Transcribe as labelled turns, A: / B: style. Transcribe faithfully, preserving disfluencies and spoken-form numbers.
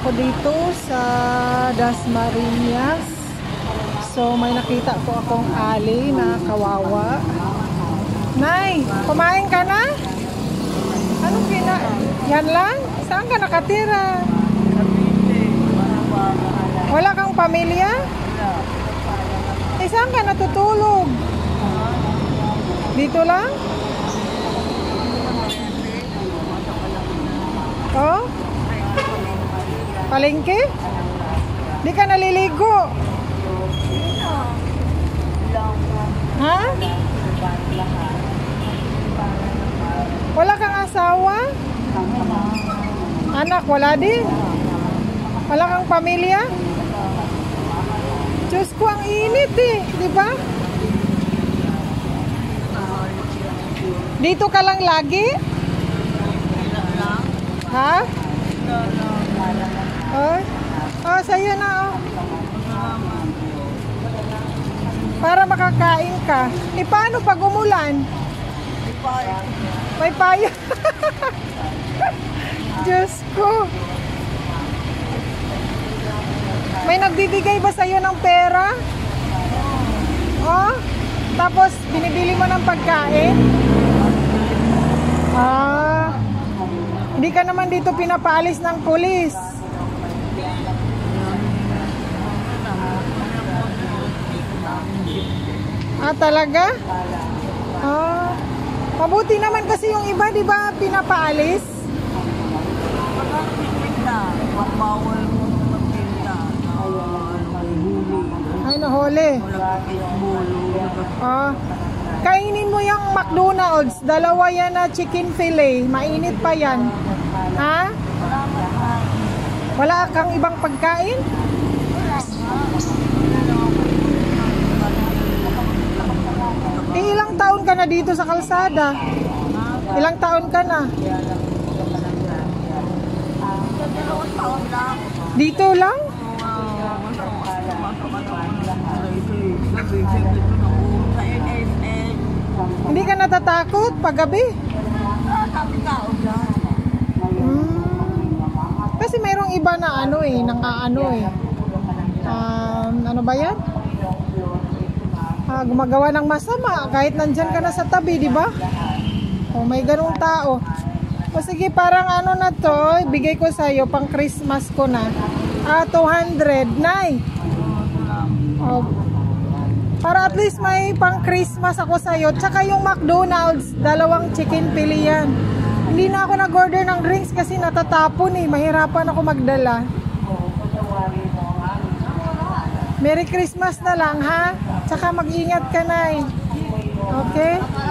A: ako dito sa Dasmariñas. So may nakita po akong ali na kawawa. Nay, kumain ka na? Anong kina? Yan lang? Saan ka nakatira? Wala kang pamilya? Eh, saan ka natutulog? Dito lang? Oh? Palengke? Di ka naliligo? Ha? Wala kang asawa? Anak, wala din? Wala kang pamilya? Diyos ko, ang init eh, di ba? Dito ka lang lagi? Ha? Oh, oh sa'yo na oh. Para makakain ka. E paano pag umulan? May payo. Diyos ko. May nagbibigay ba sa'yo ng pera? Oh? Tapos binibili mo ng pagkain? Ah. Hindi ka naman dito pinapaalis ng pulis. Ah, talaga? Ah. Mabuti naman kasi yung iba, di ba, pinapaalis? Ay, nahuli. Ah. Kainin mo yung McDonald's. Dalawa yan na chicken fillet. Mainit pa yan. Ha? Wala kang ibang pagkain? Eh, ilang taon ka na dito sa kalsada? Ilang taon ka na? Dito lang? Hindi ka natatakot paggabi? Hmm. Kasi mayroong iba na ano eh, nang aano eh. Um, ano ba yan? Ah, gumagawa ng masama kahit nandyan ka na sa tabi, di ba? O may ganung tao. O sige, parang ano na to, bigay ko sa'yo, pang Christmas ko na. Ah, two hundred, nay. O, para at least may pang Christmas ako sa'yo. Tsaka yung McDonald's, dalawang chicken pili yan. Hindi na ako nag-order ng drinks kasi natatapon eh. Mahirapan ako magdala. Merry Christmas na lang ha. Tsaka mag-ingat ka na eh. Okay?